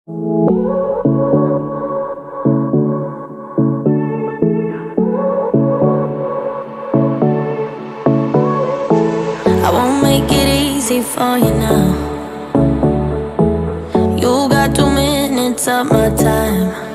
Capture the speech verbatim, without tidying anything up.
I won't make it easy for you now. You got two minutes of my time.